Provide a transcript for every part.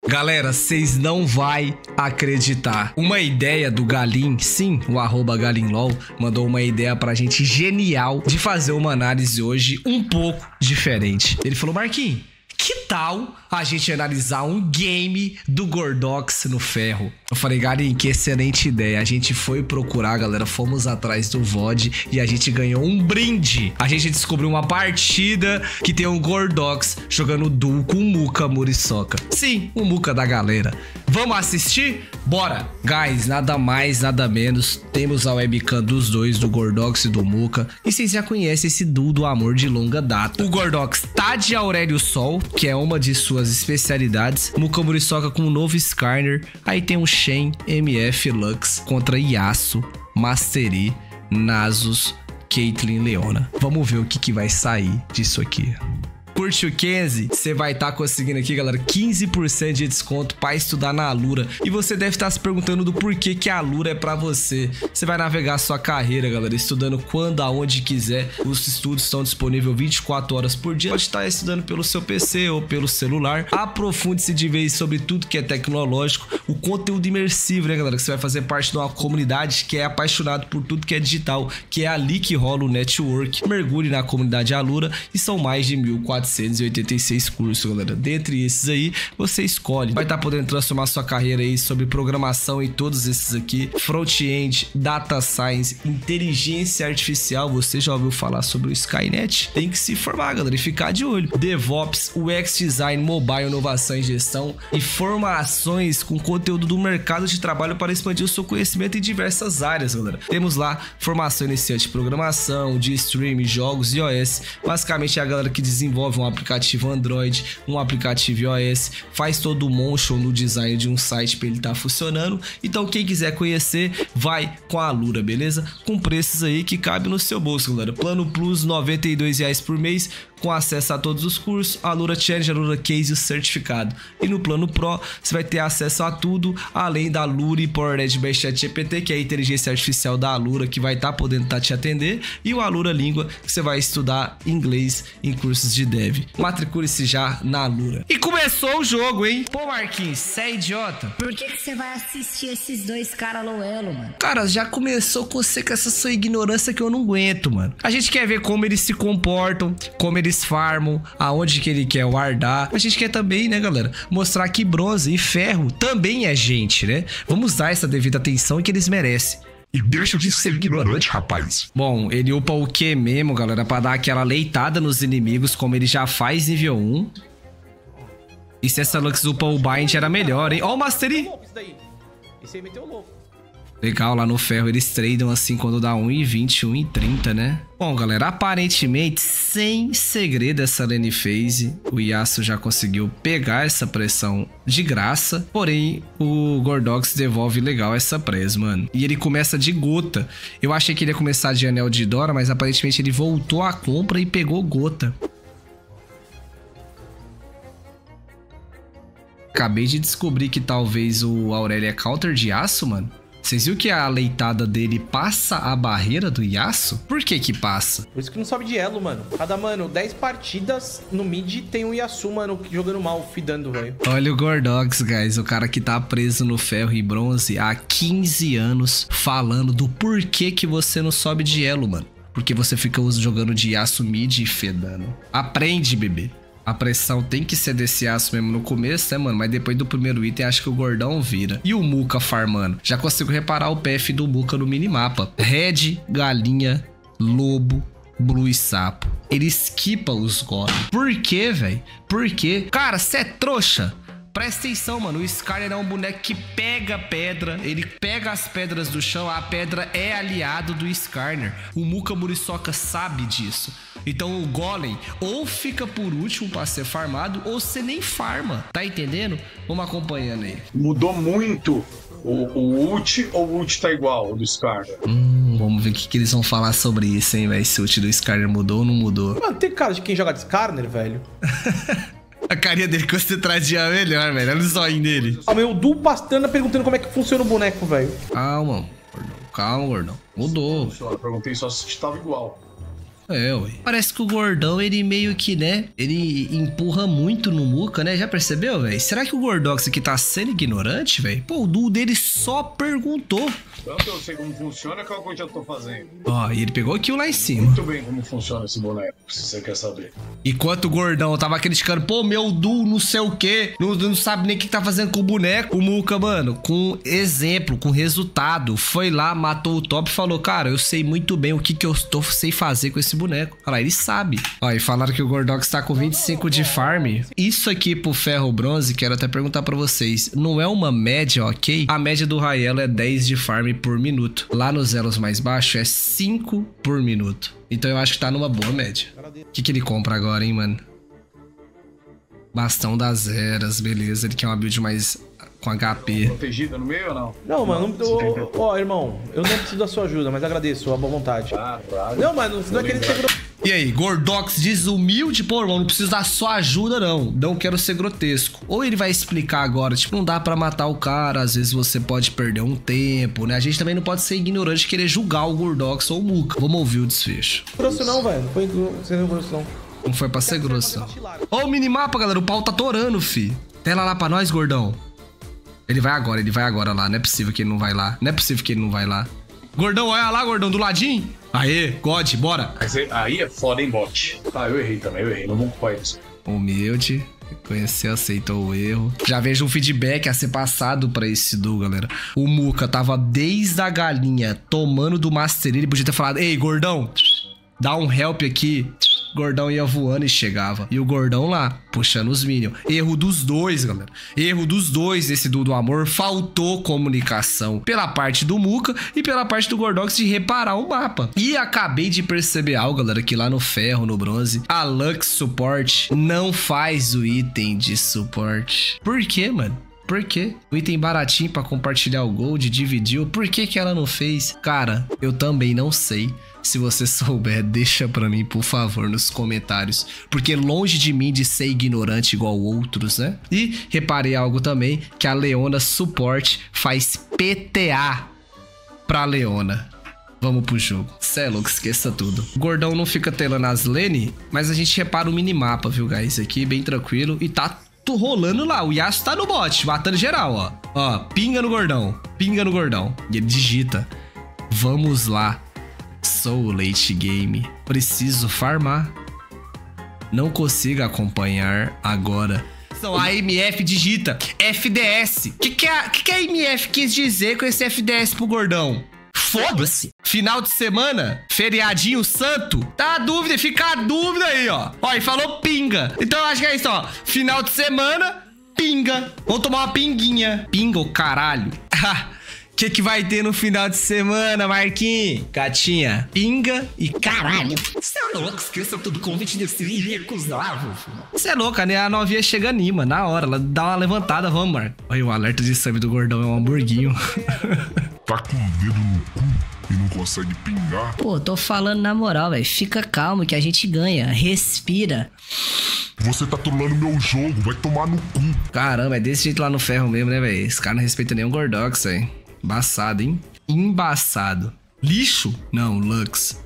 Galera, vocês não vai acreditar. Uma ideia do Galim, sim, o @GalimLol, mandou uma ideia pra gente genial de fazer uma análise hoje um pouco diferente. Ele falou: Marquinhos, que tal a gente analisar um game do Gordox no ferro? Eu falei: Galim, que excelente ideia. A gente foi procurar, galera, fomos atrás do VOD e a gente ganhou um brinde. A gente descobriu uma partida que tem um Gordox jogando duo com o Muka Muriçoca. Sim, o Muka da galera. Vamos assistir? Bora! Guys, nada mais, nada menos. Temos a webcam dos dois, do Gordox e do Muka. E vocês já conhecem esse duo do amor de longa data. O Gordox tá de Aurélio Sol, que é uma de suas especialidades. Muka Muriçoca com um novo Skarner. Aí tem um Shen, MF Lux contra Yasuo, Mastery, Nasus, Caitlyn, Leona. Vamos ver o que vai sair disso aqui. Curte o Kenzie, você vai estar conseguindo aqui, galera, 15% de desconto para estudar na Alura. E você deve estar se perguntando do porquê que a Alura é para você. Você vai navegar a sua carreira, galera, estudando quando, aonde quiser. Os estudos estão disponíveis 24 horas por dia. Pode estar estudando pelo seu PC ou pelo celular. Aprofunde-se de vez sobre tudo que é tecnológico. O conteúdo imersivo, né, galera, que você vai fazer parte de uma comunidade que é apaixonado por tudo que é digital, que é ali que rola o network. Mergulhe na comunidade Alura e são mais de 1.486 cursos, galera. Dentre esses aí, você escolhe. Vai estar podendo transformar sua carreira aí sobre programação e todos esses aqui. Front-end, Data Science, Inteligência Artificial. Você já ouviu falar sobre o Skynet? Tem que se formar, galera, e ficar de olho. DevOps, UX Design, Mobile, Inovação e Gestão. E formações com conteúdo do mercado de trabalho para expandir o seu conhecimento em diversas áreas, galera. Temos lá formação iniciante de programação, de streaming, jogos e iOS. Basicamente é a galera que desenvolve um aplicativo Android, um aplicativo iOS, faz todo o motion no design de um site para ele estar funcionando. Então quem quiser conhecer, vai com a Alura, beleza? Com preços aí que cabe no seu bolso, galera. Plano Plus, R$ 92 por mês, com acesso a todos os cursos, Alura Challenge, Alura Case e o certificado. E no plano Pro, você vai ter acesso a tudo, além da Alura e PowerEdge by ChatGPT, que é a inteligência artificial da Alura, que vai estar podendo te atender, e o Alura Língua, que você vai estudar inglês em cursos de dev. Matricule-se já na Alura. E começou o jogo, hein? Pô, Marquinhos, você é idiota? Por que você vai assistir esses dois caras low elo, mano? Cara, já começou com você com essa sua ignorância que eu não aguento, mano. A gente quer ver como eles se comportam, como eles farmam, aonde que ele quer wardar. A gente quer também, né, galera, mostrar que bronze e ferro também é gente, né? Vamos dar essa devida atenção que eles merecem. E deixa de ser ignorante, rapaz. Bom, ele upa o Q mesmo, galera, pra dar aquela leitada nos inimigos, como ele já faz nível 1. E se essa Lux upa o Bind era melhor, hein? Ó o Mastery! Esse aí meteu louco. Legal, lá no ferro eles tradam assim quando dá 1,20, 1,30, né? Bom, galera, aparentemente, sem segredo essa lane phase, o Yasuo já conseguiu pegar essa pressão de graça, porém, o Gordox devolve legal essa presa, mano. E ele começa de gota. Eu achei que ele ia começar de anel de Dora, mas aparentemente ele voltou à compra e pegou gota. Acabei de descobrir que talvez o Aurelia é counter de Yasuo, mano. Vocês viram que a leitada dele passa a barreira do Yasuo? Por que que passa? Por isso que não sobe de elo, mano. Cada, mano, 10 partidas no mid tem um Yasuo, mano, jogando mal, fidando, velho. Olha o Gordox, guys. O cara que tá preso no ferro e bronze há 15 anos falando do porquê que você não sobe de elo, mano. Porque você fica jogando de Yasuo mid e fedando. Aprende, bebê. A pressão tem que ser desse aço mesmo no começo, né, mano? Mas depois do primeiro item, acho que o gordão vira. E o Muka farmando? Já consigo reparar o PF do Muka no minimapa. Red, galinha, lobo, blue e sapo. Ele esquipa os golems. Por quê, velho? Por quê? Cara, cê é trouxa. Presta atenção, mano. O Skarner é um boneco que pega pedra. Ele pega as pedras do chão. A pedra é aliado do Skarner. O Muka Muriçoca sabe disso. Então o Golem ou fica por último pra ser farmado, ou você nem farma. Tá entendendo? Vamos acompanhando aí. Mudou muito o ult, ou o ult tá igual ao do Skarner? Vamos ver o que eles vão falar sobre isso, hein, velho. Se o ult do Skarner mudou ou não mudou. Mano, tem cara de quem joga de Skarner, velho. A carinha dele concentradinha é melhor, velho. Olha o zoinho dele. Ah, meu Du Pastana perguntando como é que funciona o boneco, velho. Calma, gordão. Calma, gordão. Mudou. Eu perguntei só se estava igual. É, ué. Parece que o Gordão, ele meio que, né? Ele empurra muito no Muca, né? Já percebeu, velho? Será que o Gordox aqui tá sendo ignorante, velho? Pô, o duo dele só perguntou. Tanto eu sei como funciona, que é o que eu já tô fazendo. Ó, e ele pegou aqui lá em cima. Muito bem como funciona esse boneco, se você quer saber. Enquanto o Gordão tava criticando, pô, meu duo não sei o quê, não sabe nem o que tá fazendo com o boneco. O Muca, mano, com exemplo, com resultado, foi lá, matou o top e falou, cara, eu sei muito bem o que eu sei fazer com esse boneco. Olha lá, ele sabe. Ó, e falaram que o Gordox tá com 25 de farm. Isso aqui pro ferro bronze, quero até perguntar pra vocês, não é uma média, ok? A média do Raelo é 10 de farm por minuto. Lá nos elos mais baixos é 5 por minuto. Então eu acho que tá numa boa média. O que ele compra agora, hein, mano? Bastão das eras, beleza. Ele quer uma build mais com HP. Protegida no meio ou não? Não, mano, ó, irmão, eu não preciso da sua ajuda, mas agradeço a boa vontade. Ah, claro. Não, mano, não é querer ser grotesco. E aí, Gordox desumilde, pô, irmão, não preciso da sua ajuda, não. Não quero ser grotesco. Ou ele vai explicar agora, tipo, não dá pra matar o cara, às vezes você pode perder um tempo, né? A gente também não pode ser ignorante e querer julgar o Gordox ou o Muca. Vamos ouvir o desfecho. Grosso não, velho. Não foi grosso não. Não foi pra ser grosso. Ó o minimapa, galera, o pau tá torando, fi. Tela lá pra nós, gordão. Ele vai agora lá. Não é possível que ele não vai lá. Não é possível que ele não vai lá. Gordão, olha lá, gordão, do ladinho. Aê, God, bora. Mas aí é foda, hein, bot? Ah, eu errei também, eu errei. Não vou culpar isso. Humilde, conheceu, aceitou o erro. Já vejo um feedback a ser passado pra esse duo, galera. O Muca tava desde a galinha tomando do Master. Ele podia ter falado, ei, gordão, dá um help aqui. Gordão ia voando e chegava. E o Gordão lá, puxando os minions. Erro dos dois, galera. Erro dos dois nesse duo do amor. Faltou comunicação pela parte do Muca e pela parte do Gordox de reparar o mapa. E acabei de perceber algo, galera, que lá no ferro, no bronze, a Lux Support não faz o item de suporte. Por quê, mano? Por quê? O item baratinho pra compartilhar o gold, dividiu. Por que que ela não fez? Cara, eu também não sei. Se você souber, deixa pra mim, por favor, nos comentários. Porque longe de mim de ser ignorante igual outros, né? E reparei algo também, que a Leona Support faz PTA pra Leona. Vamos pro jogo. Cê é louco, esqueça tudo. O Gordão não fica telando as lane, mas a gente repara o minimapa, viu, guys? Aqui, bem tranquilo. E tá rolando lá. O Yasuo tá no bot, matando geral, ó. Ó, pinga no Gordão. Pinga no Gordão. E ele digita. Vamos lá. Sou late game. Preciso farmar. Não consigo acompanhar agora. A MF digita FDS. Que a MF quis dizer com esse FDS pro Gordão? Foda-se. Final de semana, feriadinho santo. Tá a dúvida, fica a dúvida aí, ó. Ó, e falou pinga. Então eu acho que é isso, ó. Final de semana, pinga. Vamos tomar uma pinguinha. Pinga o caralho. O que vai ter no final de semana, Marquinhos? Gatinha, pinga e caralho. Você é louco, esqueça tudo, convite desse irrecusável. Você é louca, né? A novinha chega anima, na hora. Ela dá uma levantada, vamos, Marco. Olha, o alerta de sub do Gordão é um hamburguinho. Tá com o dedo no cu e não consegue pingar? Pô, tô falando na moral, velho. Fica calmo que a gente ganha. Respira. Você tá trolando meu jogo, vai tomar no cu. Caramba, é desse jeito lá no ferro mesmo, né, velho? Esse cara não respeita nem o Gordox, velho. Embaçado, hein? Embaçado. Lixo? Não, Lux.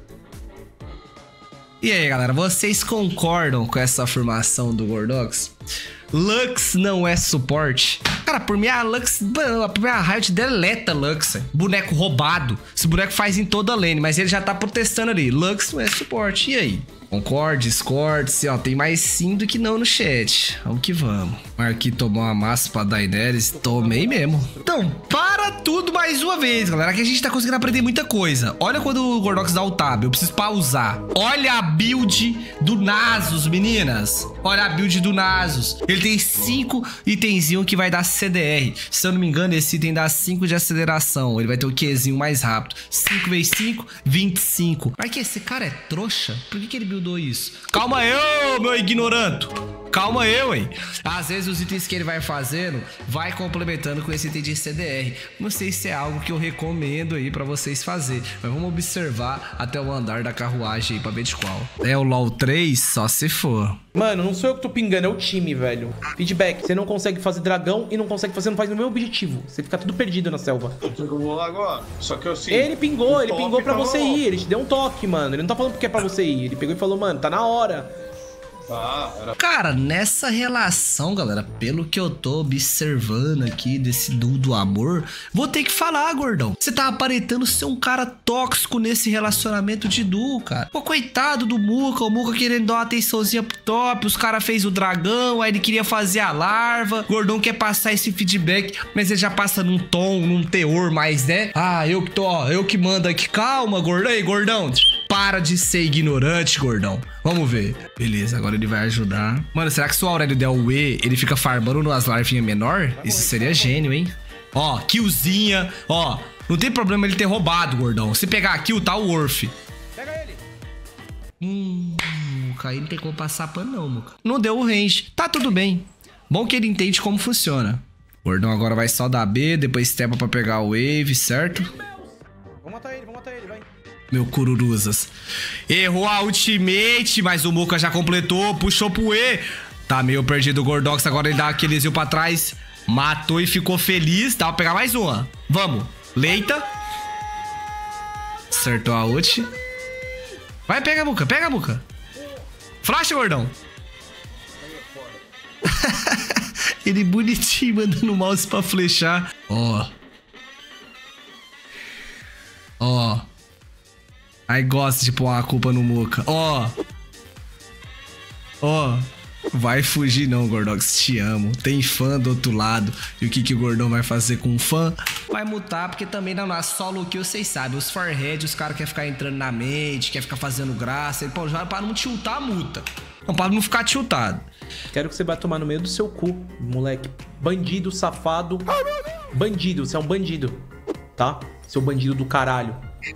E aí, galera, vocês concordam com essa afirmação do Gordox? Lux não é suporte? Cara, por mim a Lux, por mim a Riot deleta Lux, boneco roubado. Esse boneco faz em toda a lane, mas ele já tá protestando ali. Lux não é suporte, e aí? Concorde, discorde, ó, tem mais sim do que não no chat. Vamos que vamos. Marquinhos tomou uma massa pra Daenerys, tomei mesmo. Então, para tudo mais uma vez, galera, que a gente tá conseguindo aprender muita coisa. Olha quando o Gordox dá o tab, eu preciso pausar. Olha a build do Nasus, meninas. Olha a build do Nasus. Ele tem 5 itenzinhos que vai dar CDR. Se eu não me engano, esse item dá 5 de aceleração. Ele vai ter o Qzinho mais rápido. 5 × 5, 25. Mas que esse cara é trouxa? Por que ele buildou isso? Calma aí, ô, meu ignoranto. Calma eu, hein? Às vezes os itens que ele vai fazendo, vai complementando com esse item de CDR. Não sei se é algo que eu recomendo aí pra vocês fazer, mas vamos observar até o andar da carruagem aí pra ver de qual. É o LoL 3, só se for. Mano, não sou eu que tô pingando, é o time, velho. Feedback, você não consegue fazer dragão e não consegue fazer, não faz no meu objetivo. Você fica tudo perdido na selva. Eu vou lá agora. Só que eu sei. Ele pingou pra você ir. Ele te deu um toque, mano. Ele não tá falando porque é pra você ir. Ele pegou e falou, mano, tá na hora. Cara, nessa relação, galera, pelo que eu tô observando aqui desse duo do amor, vou ter que falar, gordão. Você tá aparentando ser um cara tóxico nesse relacionamento de duo, cara. Pô, coitado do Muka, o Muka querendo dar uma atençãozinha pro top, os caras fez o dragão, aí ele queria fazer a larva, o gordão quer passar esse feedback, mas ele já passa num tom, num teor mais, né? Ah, eu que tô, ó, eu que mando aqui. Calma, gordão. Ei, gordão, para de ser ignorante, gordão. Vamos ver. Beleza, agora ele vai ajudar. Mano, será que se o Aurélio der o E, ele fica farmando nas larvinhas menor? Isso seria gênio, hein? Ó, killzinha. Ó, não tem problema ele ter roubado, gordão. Se pegar a kill, tá o Worth. Pega ele. Muka, aí não tem como passar pano não, Muka. Não deu o range. Tá tudo bem. Bom que ele entende como funciona. O gordão agora vai só dar B, depois stepa pra pegar o wave, certo? Vamos matar ele, vai. Meu Cururuzas. Errou a ultimate, mas o Muka já completou, puxou pro E. Tá meio perdido o Gordox, agora ele dá aquele exil pra trás. Matou e ficou feliz. Dá pra pegar mais uma. Vamos. Leita. Acertou a ult. Vai, pega, Muka, pega, Muka. Flash, gordão. Ele bonitinho, mandando o mouse pra flechar. Ó. Ó. Aí gosta de pôr a culpa no Muka. Ó. Ó. Vai fugir não, Gordox. Te amo. Tem fã do outro lado. E o que o gordão vai fazer com o fã? Vai mutar, porque também na solo kill, vocês sabem. Os forehead, os caras querem ficar entrando na mente, quer ficar fazendo graça. Ele, pô, já para não tiltar, muta. Não, para não ficar tiltado. Quero que você vá tomar no meio do seu cu, moleque. Bandido, safado. Bandido, você é um bandido. Tá? Seu bandido do caralho.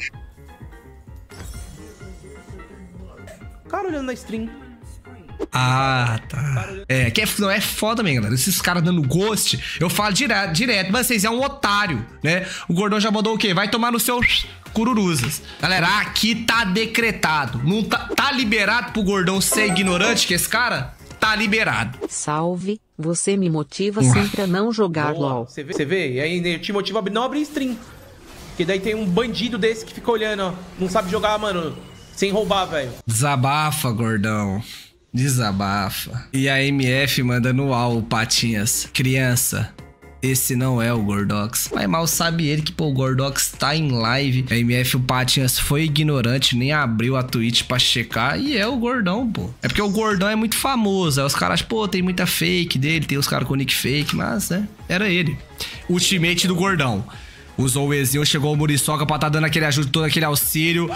Cara olhando na stream. Ah, tá. É, que não é foda mesmo, galera. Esses caras dando ghost, eu falo direto, mas vocês é um otário, né? O gordão já mandou o quê? Vai tomar no seu Cururuzas. Galera, aqui tá decretado. Não tá liberado pro gordão ser ignorante, que esse cara tá liberado. Salve, você me motiva sempre a não jogar LOL. Você vê? E aí te motiva a não abrir stream. Porque daí tem um bandido desse que fica olhando, ó. Não sabe jogar, mano, sem roubar, velho. Desabafa, gordão. Desabafa. E a MF manda no UAU, Patinhas. Criança, esse não é o Gordox. Mas mal sabe ele que, pô, o Gordox tá em live. A MF, o Patinhas foi ignorante, nem abriu a Twitch pra checar. E é o gordão, pô. É porque o gordão é muito famoso. Aí os caras, pô, tem muita fake dele, tem os caras com nick fake, mas, né, era ele. Ultimate do gordão. Usou o Ezinho, chegou o Muriçoca pra tá dando aquele ajuda, todo aquele auxílio.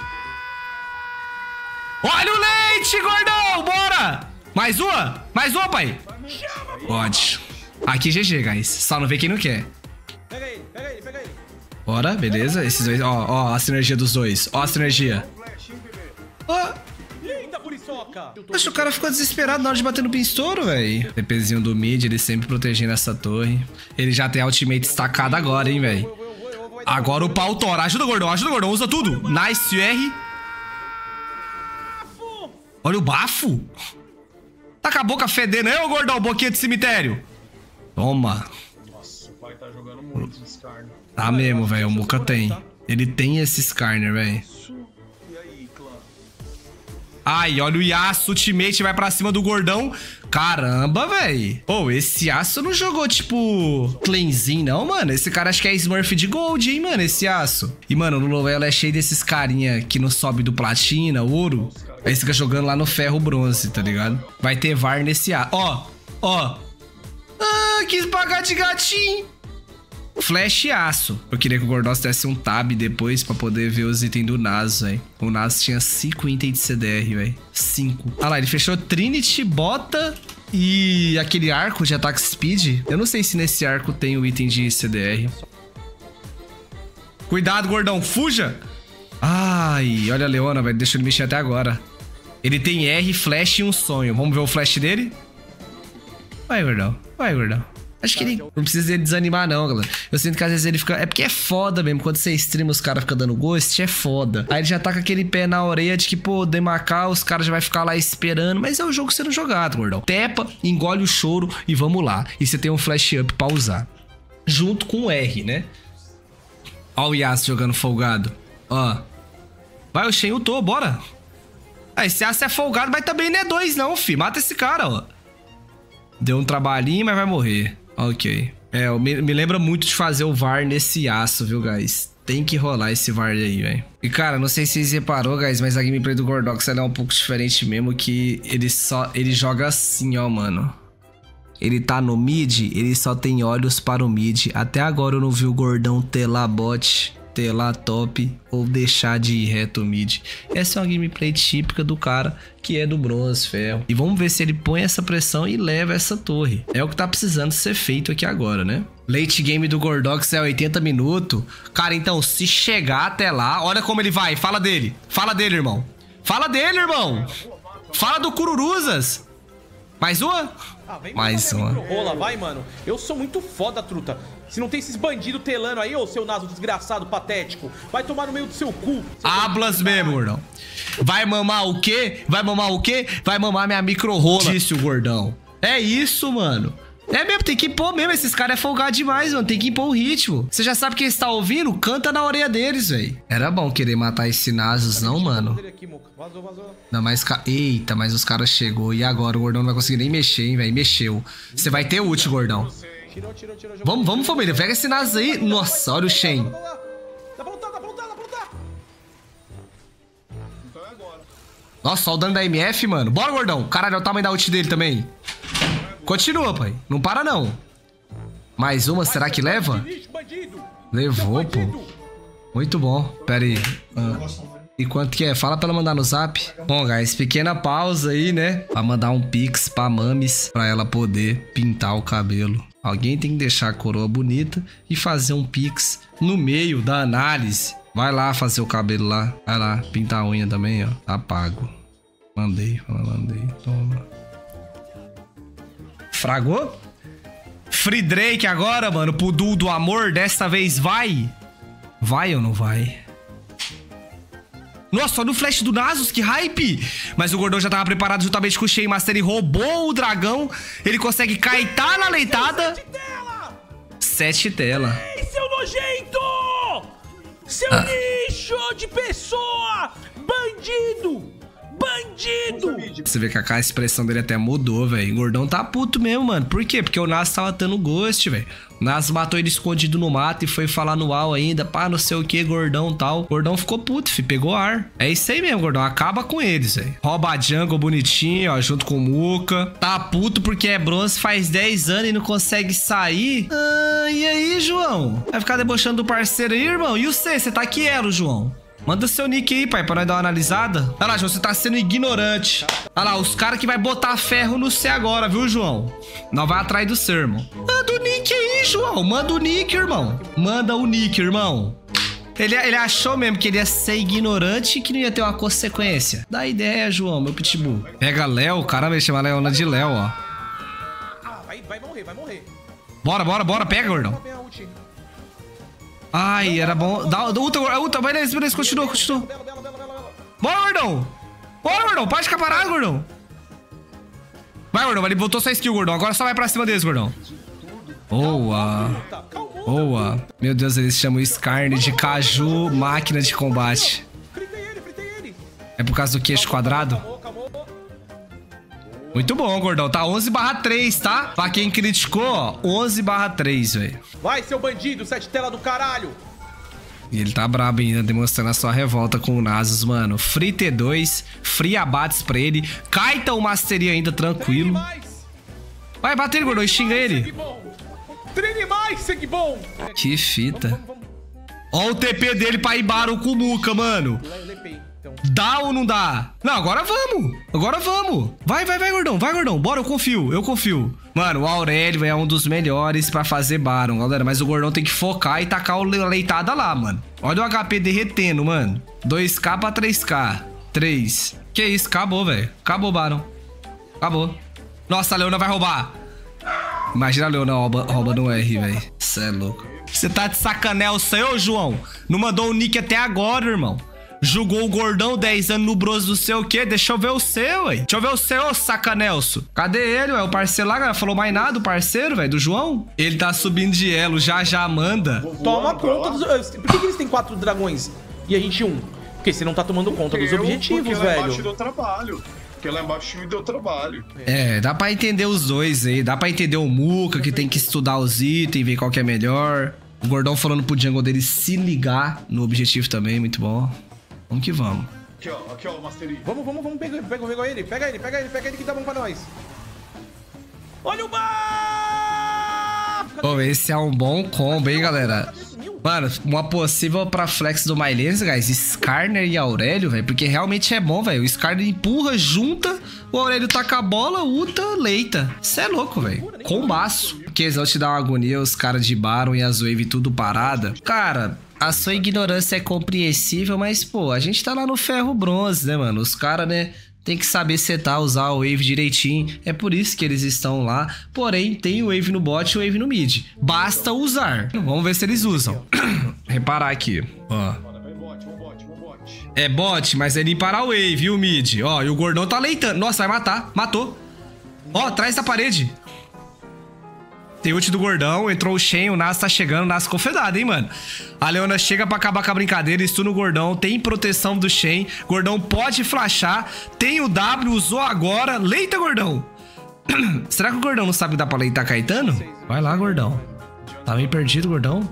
Olha o leite, gordão! Bora! Mais uma? Mais uma, pai? Pode. Aqui GG, guys. Só não vê quem não quer. Pega ele, pega ele, pega ele. Bora, beleza. Esses dois, ó a sinergia dos dois. Ó a sinergia. Ó. Eita, Muriçoca! Acho que o cara ficou desesperado na hora de bater no pinstouro, velho. TPzinho do mid, ele sempre protegendo essa torre. Ele já tem a ultimate destacada agora, hein, velho. Agora o pau tora. Ajuda o gordão, usa tudo. Nice R. Olha o bafo. Tá com a boca fedendo aí, ô gordão, boquinha de cemitério. Toma. Nossa, o pai tá jogando muito esse Skarner. Tá mesmo, velho, o Muka tem. Ele tem esse Skarner, velho. E aí, clã? Ai, olha o Yasuo, ultimate vai pra cima do gordão. Caramba, velho. Pô, esse Yasuo não jogou, tipo, cleanzinho, não, mano. Esse cara acho que é Smurf de Gold, hein, mano, esse Yasuo. E, mano, no Lovelo é cheio desses carinha que não sobe do platina, ouro. Aí fica jogando lá no ferro bronze, tá ligado? Vai ter VAR nesse Yasuo. Ó. Ah, quis pagar de gatinho. Flash Aço. Eu queria que o Gordox desse um tab depois pra poder ver os itens do Nasus, velho. O Nasus tinha 5 itens de CDR, velho. 5. Ah lá, ele fechou Trinity, Bota e aquele arco de ataque speed. Eu não sei se nesse arco tem o item de CDR. Cuidado, gordão. Fuja. Ai, olha a Leona, velho. Deixa ele mexer até agora. Ele tem R, flash e um sonho. Vamos ver o flash dele? Vai, gordão. Vai, gordão. Acho que ele não precisa dele desanimar, não, galera. Eu sinto que às vezes ele fica... É porque é foda mesmo. Quando você streama, os caras ficam dando ghost, é foda. Aí ele já tá com aquele pé na orelha de que, pô, demarcar, os caras já vai ficar lá esperando. Mas é o jogo sendo jogado, gordão. Tepa, engole o choro e vamos lá. E você tem um flash up pra usar. Junto com o R, né? Ó o Yasuo jogando folgado. Ó. Vai, o Shen ultou, bora. Ah, esse Yasuo é folgado, mas também não é 2 não, fi. Mata esse cara, ó. Deu um trabalhinho, mas vai morrer. Ok. É, me lembra muito de fazer o VAR nesse Yasuo, viu, guys? Tem que rolar esse VAR aí, velho. E, cara, não sei se vocês reparou, guys, mas a gameplay do Gordox ela é um pouco diferente mesmo, que ele joga assim, ó, mano. Ele tá no mid, ele só tem olhos para o mid. Até agora eu não vi o Gordão telar bot, telar top ou deixar de ir reto mid. Essa é uma gameplay típica do cara que é do bronze, ferro. E vamos ver se ele põe essa pressão e leva essa torre. É o que tá precisando ser feito aqui agora, né? Late game do Gordox é 80 minutos. Cara, então, se chegar até lá, olha como ele vai. Fala dele. Fala dele, irmão. Fala dele, irmão. Fala do Cururuzas. Mais uma? Mais uma. Rola, vai, mano. Eu sou muito foda, truta. Se não tem esses bandidos telando aí, ô seu naso desgraçado, patético, vai tomar no meio do seu cu. Hablas mesmo, gordão. Vai mamar o quê? Vai mamar o quê? Vai mamar minha micro rola. Disse o gordão. É isso, mano. É mesmo, tem que impor mesmo. Esses caras é folgado demais, mano. Tem que impor o ritmo. Você já sabe quem está ouvindo? Canta na orelha deles, velho. Era bom querer matar esse Nasus, não, mano. Não, mas... Eita, mas os caras chegou. E agora? O gordão não vai conseguir nem mexer, hein, velho. Mexeu. Você vai ter ult, gordão. Vamos, família. Pega esse Nasus aí. Nossa, olha o Shen. Dá pra lutar. Nossa, olha o dano da MF, mano. Bora, gordão. Caralho, olha o tamanho da ult dele também. Continua, pai. Não para, não. Mais uma, será que leva? Levou, pô. Muito bom. Pera aí. E quanto que é? Fala pra ela mandar no zap. Bom, guys, pequena pausa aí, né? Pra mandar um pix pra Mames, pra ela poder pintar o cabelo. Alguém tem que deixar a coroa bonita e fazer um pix no meio da análise. Vai lá fazer o cabelo lá. Vai lá, pintar a unha também, ó. Tá pago. Mandei. Toma. Fragou? Free Drake agora, mano. Pro duo do amor. Dessa vez vai? Vai ou não vai? Nossa, olha o flash do Nasus. Que hype. Mas o gordão já tava preparado juntamente com o Shen Master. Ele roubou o dragão. Ele consegue kaitar na leitada. 7 tela. Ei, seu nojento! Seu lixo de pessoa! Bandido! Você vê que a expressão dele até mudou, velho. O gordão tá puto mesmo, mano. Por quê? Porque o Nasus tava tendo ghost, velho. O Nasus matou ele escondido no mato e foi falar no UAU ainda. Pá, não sei o que, gordão tal. O gordão ficou puto, filho. Pegou ar. É isso aí mesmo, gordão. Acaba com eles, velho. Rouba a jungle bonitinho, ó. Junto com o Muka. Tá puto porque é bronze faz 10 anos e não consegue sair. E aí, João? Vai ficar debochando do parceiro aí, irmão? E você tá que elo, João? Manda seu nick aí, pai, pra nós dar uma analisada. Olha lá, João, você tá sendo ignorante. Olha lá, os caras que vai botar ferro no C agora, viu, João? Nós vai atrás do seu, irmão. Manda o nick aí, João. Manda o nick, irmão. Manda o nick, irmão. Ele achou mesmo que ele ia ser ignorante e que não ia ter uma consequência. Dá ideia, João, meu pitbull. Pega Léo, caramba, ele chama a Leona de Léo, ó. Vai morrer. Bora, pega, gordão. Ai, era bom. Dá ulta, beleza, continua. Bora, gordão. Pode ficar parado, gordão. Vai, gordão, ele botou sua skill, gordão. Agora só vai pra cima deles, gordão. Boa. Meu Deus, eles chamam Skarne de Caju Máquina de Combate. É por causa do queixo quadrado? Muito bom, gordão. Tá 11/3, tá? Pra quem criticou, ó, 11/3, velho. Vai, seu bandido, 7 tela do caralho. E ele tá brabo ainda, demonstrando a sua revolta com o Nasus, mano. Free T2, free abates pra ele. Kaita o Mastery ainda, tranquilo. Vai bater ele, gordão, xinga ele. Treine mais, sangue bom. Que fita. Ó o TP dele pra ir Baron com o Muka, mano. Dá ou não dá? Não, agora vamos. Vai, gordão. Bora, eu confio. Mano, o Aurélio é um dos melhores pra fazer Baron, galera. Mas o gordão tem que focar e tacar a leitada lá, mano. Olha o HP derretendo, mano. 2k pra 3k. 3. Que isso, acabou, velho. Acabou, Baron. Acabou. Nossa, a Leona vai roubar. Imagina a Leona rouba no R, velho. Cê é louco. Você tá de sacanelça aí, ô João? Não mandou o nick até agora, irmão. Jogou o gordão 10 anos no bros do seu o quê? Deixa eu ver o seu, ué. Deixa eu ver o seu, ô sacanelso. Cadê ele, ué? O parceiro lá, galera. Falou mais nada, o parceiro, velho, do João? Ele tá subindo de elo, já manda. Toma conta dos... Por que eles têm 4 dragões e a gente 1? Porque você não tá tomando conta dos objetivos, porque velho. Lá embaixo deu trabalho. Porque lá embaixo me deu trabalho. É, dá pra entender os dois aí. Dá pra entender o Muka, que tem que estudar os itens, ver qual que é melhor. O gordão falando pro jungle dele se ligar no objetivo também, muito bom. Vamos que vamos. Aqui ó, o Mastery. Vamos, pega ele. Pega ele que tá bom pra nós. Olha o bafo! Pô, esse é um bom combo, hein, galera? Mano, uma possível pra flex do Mylenis, guys, Skarner e Aurélio, velho, porque realmente é bom, velho. O Skarner empurra, junta, o Aurélio taca a bola, ulta, leita. Cê é louco, velho. Combaço. Porque eles vão te dar uma agonia, os caras de Baron e as wave tudo parada. Cara... A sua ignorância é compreensível, mas, pô, a gente tá lá no ferro bronze, né, mano? Os caras, né, tem que saber setar, usar o wave direitinho. É por isso que eles estão lá. Porém, tem o wave no bot e o wave no mid. Basta usar. Vamos ver se eles usam. Reparar aqui, ó. É bot, mas ele parar o wave e o mid. Ó, e o gordão tá leitando. Nossa, vai matar. Matou. Ó, atrás da parede. Tem ult do gordão, entrou o Shen, o Nas tá chegando, o Nas ficou fedado, hein, mano. A Leona chega pra acabar com a brincadeira, estuna o gordão, tem proteção do Shen, gordão pode flashar, tem o W, usou agora, leita, gordão. Será que o gordão não sabe que dá pra leitar Caetano? Vai lá, gordão. Tá meio perdido, gordão?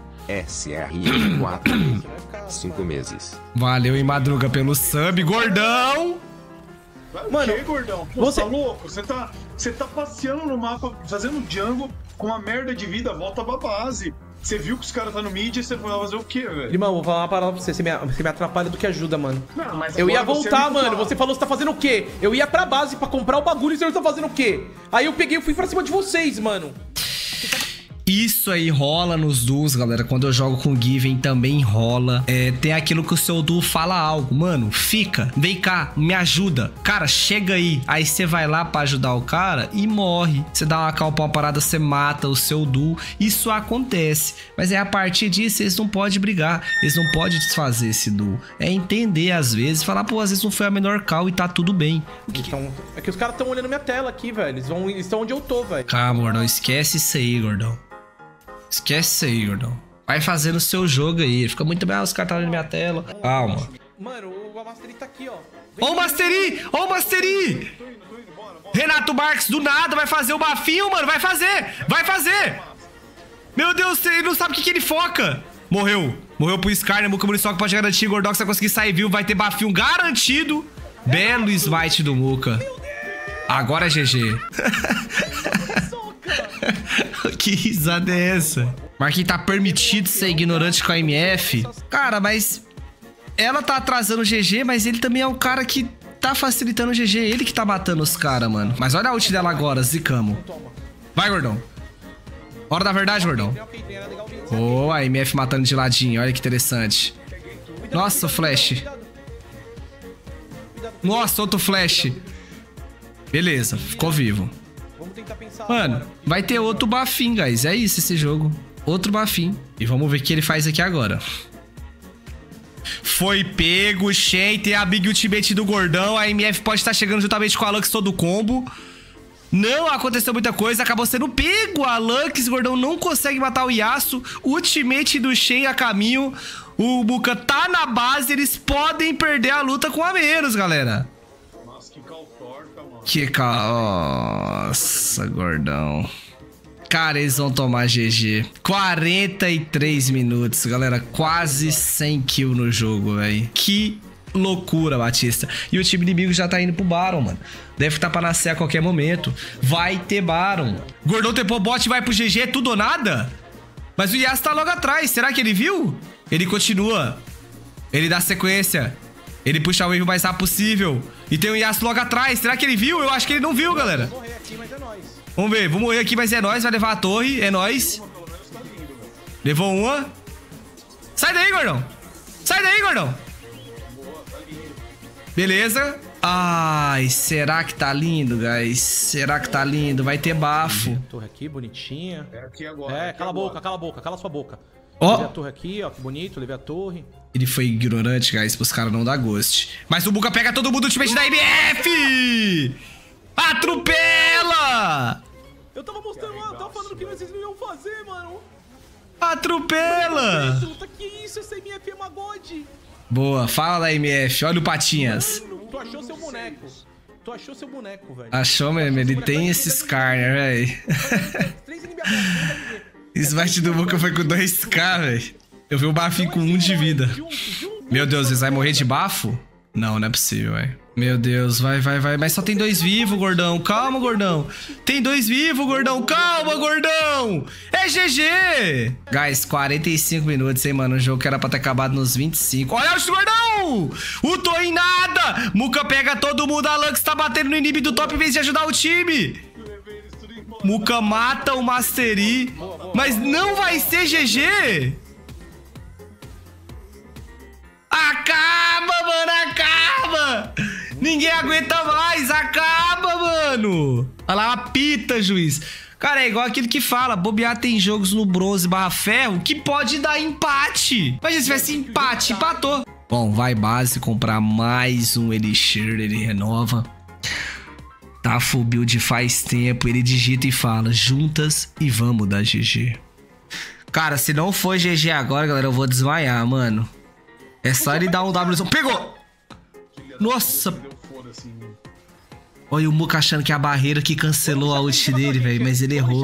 SRM4, 5 meses. Valeu, em madruga, pelo sub, gordão. Mano, que, gordão? Pô, você tá louco? Você tá passeando no mapa, fazendo jungle com uma merda de vida, volta pra base. Você viu que os caras tá no mid e você foi lá fazer o quê, velho? Irmão, vou falar uma parada pra você. Você me atrapalha do que ajuda, mano. Não, mas eu ia voltar, você mano. Você falou que você tá fazendo o quê? Eu ia pra base pra comprar o bagulho e você tá fazendo o quê? Aí eu peguei e fui pra cima de vocês, mano. Isso aí rola nos duos, galera. Quando eu jogo com o Given também rola. Tem aquilo que o seu duo fala algo. Mano, fica, vem cá, me ajuda. Cara, chega aí. Aí você vai lá pra ajudar o cara e morre. Você dá uma calpa, uma parada, você mata o seu duo. Isso acontece. Mas a partir disso, eles não podem brigar. Eles não podem desfazer esse duo. É entender às vezes, falar, pô, às vezes não foi a melhor call e tá tudo bem. É que os caras estão olhando minha tela aqui, velho. Eles estão onde eu tô, velho. Calma, gordão. Esquece isso aí, gordão. Esquece isso aí, gordão. Vai fazendo o seu jogo aí. Fica muito bem, os caras estão olhando minha tela. Calma. Mano, o Mastery tá aqui, ó. Ó o Mastery! Ó o Mastery! Renato Marques, do nada, vai fazer o bafinho, mano. Vai fazer! Vai fazer! Meu Deus, ele não sabe o que ele foca. Morreu. Morreu pro Skarner. Muka Muriçoca pode garantir. O Gordox vai conseguir sair vivo. Vai ter bafinho garantido. Belo smite do Muka. Agora é GG. Que risada é essa? Marquinhos tá permitido ser ignorante com a MF? Cara, mas... Ela tá atrasando o GG, mas ele também é um cara que tá facilitando o GG. Ele que tá matando os caras, mano. Mas olha a ult dela agora, zicamos. Vai, gordão. Hora da verdade, gordão. Oh, a MF matando de ladinho. Olha que interessante. Nossa, o flash. Nossa, outro flash. Beleza, ficou vivo. Mano, vai ter outro bafim, guys. É isso esse jogo. Outro bafim. E vamos ver o que ele faz aqui agora. Foi pego o Shen. Tem a Big Ultimate do gordão. A MF pode estar chegando juntamente com a Lux todo o combo. Não aconteceu muita coisa. Acabou sendo pego a Lux. O gordão não consegue matar o Yasuo. Ultimate do Shen a caminho. O Muka tá na base. Eles podem perder a luta com a menos, galera. Nossa, gordão. Cara, eles vão tomar GG. 43 minutos, galera. Quase 100 kills no jogo, velho. Que loucura, Batista. E o time inimigo já tá indo pro Baron, mano. Deve estar pra nascer a qualquer momento. Vai ter Baron. Gordão tepou bot e vai pro GG, tudo ou nada? Mas o Yasuo tá logo atrás. Será que ele viu? Ele continua. Ele dá sequência. Ele puxa a wave o mais rápido possível. E tem o Yasuo logo atrás. Será que ele viu? Eu acho que ele não viu, galera. Vou morrer aqui, mas é nóis. Vamos ver. Vou morrer aqui, mas é nóis. Vai levar a torre. É nóis. Levou uma. Sai daí, gordão. Sai daí, gordão. Beleza. Ai, será que tá lindo, guys? Será que tá lindo? Vai ter bafo. Torre aqui, bonitinha. É aqui agora. É, aqui cala a agora. boca, cala a boca, cala a sua boca. Ó. Levei a torre aqui, ó, que bonito, levei a torre. Ele foi ignorante, guys, pros caras não dar ghost. Mas o Buca pega todo mundo, ultimate da MF! Atropela! Eu tava mostrando lá, eu tava falando o que vocês não iam fazer, mano. Atropela! Puta, que isso, essa MF é uma god. Boa, fala da MF, olha o Patinhas. Tu achou seu boneco. Tu achou seu boneco, velho. Achou mesmo, ele tem esse Scar, né, velho? 3 inimigos. Smite do Buca foi com 2k, velho. Eu vi o bafinho com 1 de vida. Meu Deus, eles vão morrer de bafo? Não, não é possível, velho. Meu Deus, vai. Mas só tem 2 vivos, gordão. Calma, gordão. Tem 2 vivos, gordão. Calma, gordão. É GG. Guys, 45 minutos, hein, mano. O jogo que era pra ter acabado nos 25. Olha o gordão. O Tô em nada. Muca pega todo mundo. A Lux tá batendo no inimigo do top em vez de ajudar o time. Muca mata o Mastery. Mas não vai ser GG. Acaba, mano, acaba! Ninguém aguenta mais, acaba, mano! Olha lá, apita, juiz. Cara, é igual aquele que fala, bobear tem jogos no bronze barra ferro que pode dar empate. Imagina se tivesse empate, empatou. Bom, vai base comprar mais um Elixir, ele renova. Tá full build faz tempo, ele digita e fala, juntas e vamos dar GG. Cara, se não for GG agora, galera, eu vou desmaiar, mano. É só ele dar um W. Pegou! Nossa! Olha o Muca achando que é a barreira que cancelou a ult dele, velho. Mas ele errou.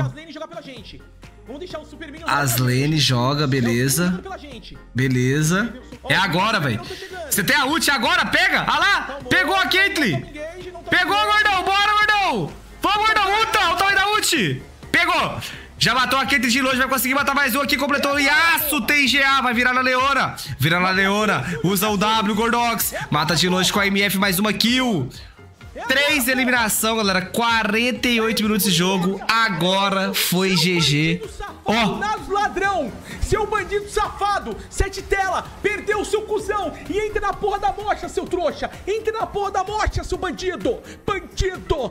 Aslane joga, beleza. Beleza. É agora, velho. Você tem a ult agora? Pega! Ah lá! Pegou a Caitlyn! Pegou, gordão! Bora, gordão! Vamos, gordão! Ulta vai dar ult! Pegou! Já matou a Caitlyn de longe, vai conseguir matar mais um aqui, completou o Yasuo, tem GA, vai virar na Leona. Vira na Leona, usa o W, Gordox. Mata de longe com a MF, mais uma kill. 3 eliminação, galera, 48 minutos de jogo, agora foi GG. Ó, ladrão, seu bandido safado, 7 tela, perdeu o seu cuzão e entra na porra da mocha, seu trouxa. Entra na porra da mocha, seu bandido. Bandido.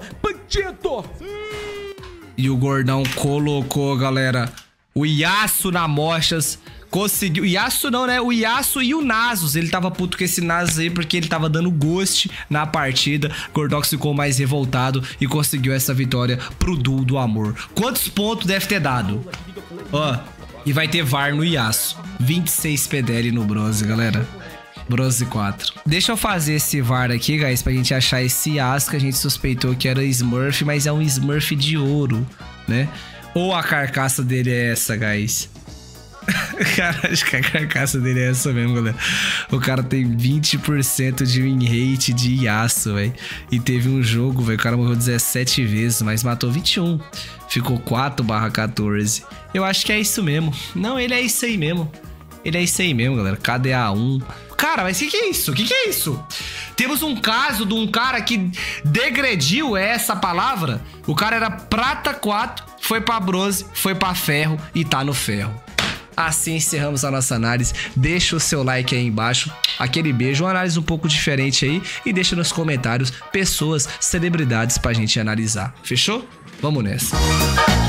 E o gordão colocou, galera, o Yasuo na mochas. Conseguiu. O Yasuo não, né? O Yasuo e o Nasus. Ele tava puto com esse Nasus aí porque ele tava dando ghost na partida. Gordox ficou mais revoltado e conseguiu essa vitória pro duo do amor. Quantos pontos deve ter dado? Ó, e vai ter VAR no Yasuo. 26 PDL no bronze, galera. Bronze 4. Deixa eu fazer esse VAR aqui, guys, pra gente achar esse Yasuo que a gente suspeitou que era Smurf, mas é um Smurf de ouro, né? Ou a carcaça dele é essa, guys? Cara, acho que a carcaça dele é essa mesmo, galera. O cara tem 20% de win rate de Yasuo, velho. E teve um jogo, velho, o cara morreu 17 vezes, mas matou 21. Ficou 4/14. Eu acho que é isso mesmo. Não, ele é isso aí mesmo. Ele é isso aí mesmo, galera. KDA 1. Cara, mas o que é isso? O que é isso? Temos um caso de um cara que degrediu essa palavra. O cara era prata 4, foi pra bronze, foi pra ferro e tá no ferro. Assim encerramos a nossa análise. Deixa o seu like aí embaixo. Aquele beijo, uma análise um pouco diferente aí. E deixa nos comentários pessoas, celebridades pra gente analisar. Fechou? Vamos nessa.